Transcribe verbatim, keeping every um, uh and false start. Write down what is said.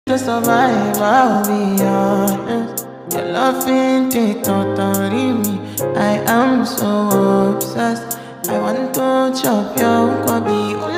to survive, I'll be honest. Your love ain't it totally me. I am so obsessed. I want to chop your kwabi.